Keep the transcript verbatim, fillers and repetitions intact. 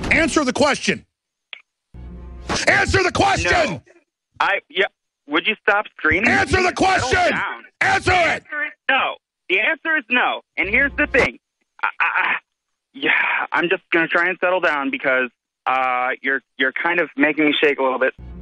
Answer the question. Answer the question. No. I yeah. Would you stop screaming? Answer the question. Answer it. Answer is no. The answer is no. And here's the thing. I, I, yeah, I'm just gonna try and settle down because uh, you're you're kind of making me shake a little bit.